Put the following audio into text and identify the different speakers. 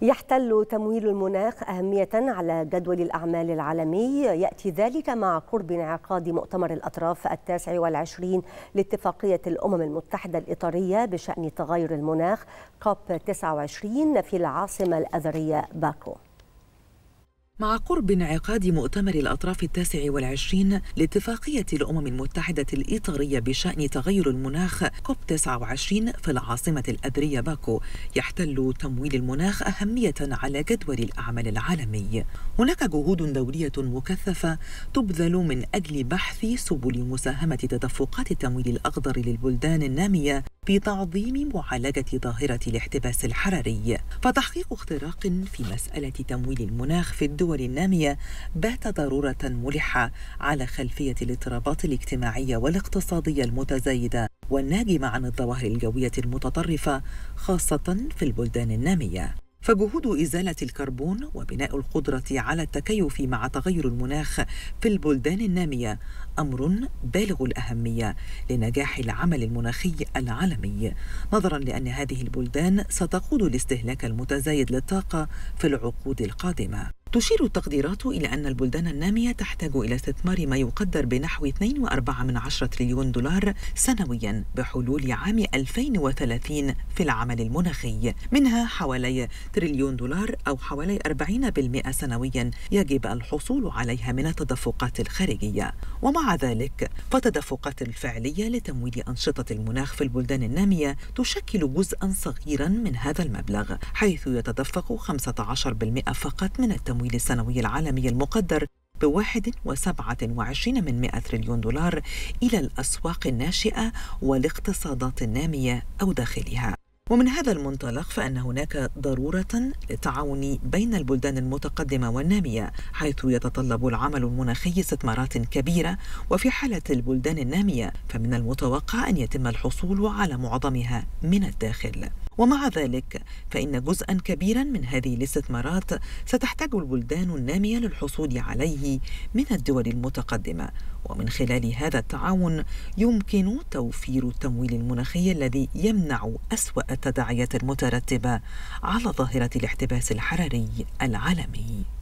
Speaker 1: يحتل تمويل المناخ أهمية على جدول الأعمال العالمي. يأتي ذلك مع قرب انعقاد مؤتمر الأطراف 29 لاتفاقية الأمم المتحدة الإطارية بشأن تغير المناخ كوب 29 في العاصمة الأذرية باكو.
Speaker 2: مع قرب انعقاد مؤتمر الأطراف 29 لاتفاقية الأمم المتحدة الإطارية بشأن تغير المناخ كوب 29 في العاصمة الأذرية باكو، يحتل تمويل المناخ أهمية على جدول الأعمال العالمي. هناك جهود دولية مكثفة تبذل من أجل بحث سبل مساهمة تدفقات التمويل الأخضر للبلدان النامية في تعظيم معالجة ظاهرة الاحتباس الحراري. فتحقيق اختراق في مسألة تمويل المناخ في الدول النامية بات ضرورة ملحة على خلفية الاضطرابات الاجتماعية والاقتصادية المتزايدة والناجمة عن الظواهر الجوية المتطرفة خاصة في البلدان النامية. فجهود إزالة الكربون وبناء القدرة على التكيف مع تغير المناخ في البلدان النامية أمر بالغ الأهمية لنجاح العمل المناخي العالمي، نظرا لأن هذه البلدان ستقود الاستهلاك المتزايد للطاقة في العقود القادمة. تشير التقديرات إلى أن البلدان النامية تحتاج إلى استثمار ما يقدر بنحو 2.4 تريليون دولار سنويا بحلول عام 2030 في العمل المناخي، منها حوالي تريليون دولار أو حوالي 40% سنويا يجب الحصول عليها من التدفقات الخارجية. ومع ذلك فالتدفقات الفعلية لتمويل أنشطة المناخ في البلدان النامية تشكل جزءا صغيرا من هذا المبلغ، حيث يتدفق 15% فقط من التمويل السنوي العالمي المقدر ب1.27 تريليون دولار إلى الأسواق الناشئة والاقتصادات النامية أو داخلها. ومن هذا المنطلق فإن هناك ضرورة للتعاون بين البلدان المتقدمة والنامية، حيث يتطلب العمل المناخي استثمارات كبيرة، وفي حالة البلدان النامية فمن المتوقع أن يتم الحصول على معظمها من الداخل. ومع ذلك فإن جزءا كبيرا من هذه الاستثمارات ستحتاج البلدان النامية للحصول عليه من الدول المتقدمة، ومن خلال هذا التعاون يمكن توفير التمويل المناخي الذي يمنع أسوأ التداعيات المترتبة على ظاهرة الاحتباس الحراري العالمي.